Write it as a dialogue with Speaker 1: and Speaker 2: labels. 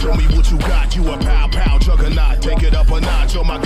Speaker 1: Show me what you got, you a pow pow juggernaut. Take it up a notch, oh my